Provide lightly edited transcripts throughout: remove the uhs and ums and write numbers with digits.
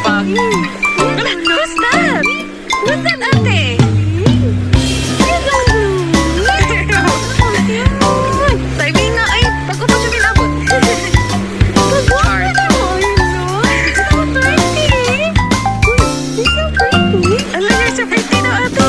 pa. Who's that? Who's that, ate? Sabi nga, ay, pagko pa siya pinabot. Charge. So pretty. Ala, you're so pretty na, ate.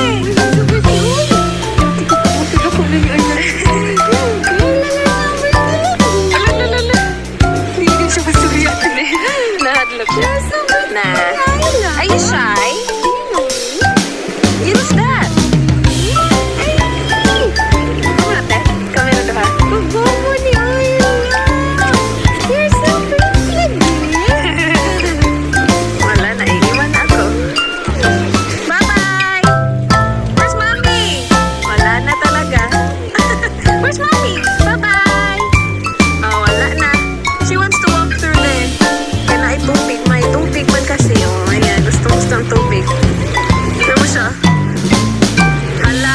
Are you shy? Who's that? Come on, Ate. Come in the back. You're so pretty. Wala, naiiwan na ako. Bye-bye! Where's Mommy? Wala na talaga. Where's Mommy? Bye-bye! Oh, wala na. She wants to walk through there. Kaya tubig. May tubig man kasi. Oh, ayan. Gusto ang tubig. Tignan mo siya. Hala.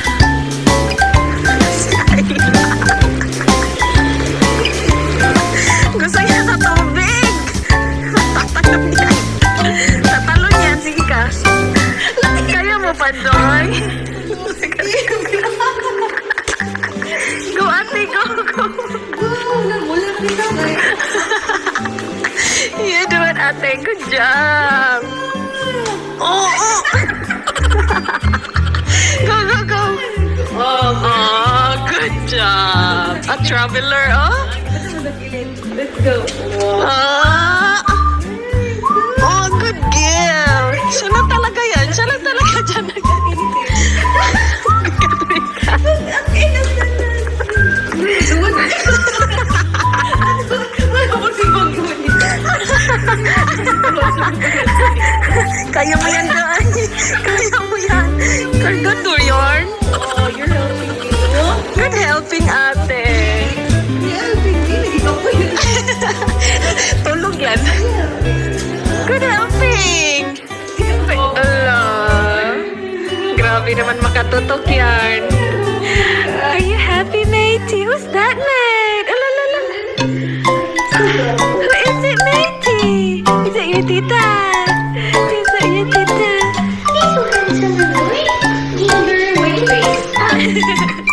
Gusto niya sa tubig. Tatalon yan. Tatalon yan. Sige ka. Kaya mo pa, Joy. Go, ate. Go, go. You do it, ate. Good job. Oh, oh. Go, go, go. Oh, good job. A traveler, oh? Let's go. Oh, good girl. Siya lang talaga yan. Siya lang talaga dyan. Kaya mo yan, Joy. Kaya mo yan. Good to yarn. Oh, you're helping me. Good helping, ate. You're helping me. Ikaw po yun. Tulog yan. Good helping. Ala. Grabe naman makatutok yan. Are you happy, matey? Who's that, mate? Ala, ala, ala. Who is it, matey? Is it your tita? Is it your tita? He's so handsome and boy. He's very white face.